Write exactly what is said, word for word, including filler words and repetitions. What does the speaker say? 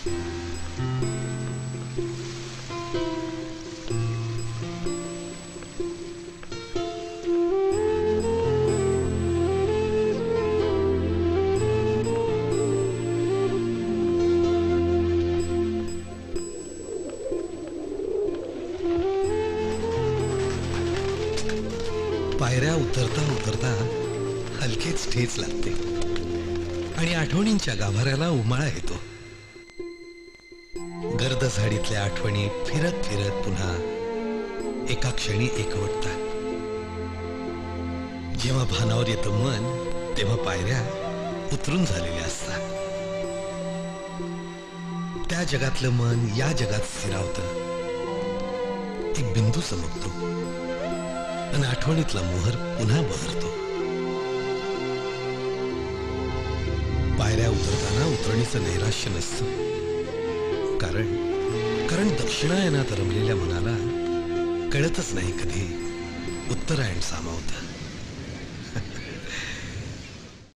पायऱ्या उतरता उतरता हलकेच ठेच लागते आणि आठवणींच्या गाभाऱ्याला उमाळा येतो. गर्द झाडीतल्या आठवणी फिरत फिरत पुन्हा एका क्षणी एकवटतात. जेव्हा भानावर येतं मन तेव्हा पायऱ्या उतरून झालेल्या असतात. त्या जगातलं मन या जगात स्थिरावतं. एक बिंदू चमकतो आणि आठवणीतला मोहर पुन्हा बहरतो. पायऱ्या उतरताना उतरणीचं नैराश्य नसतं, कारण कारण दक्षिणायनात रमलेल्या मनाला कळतच नाही कधी उत्तरायण सामावतं.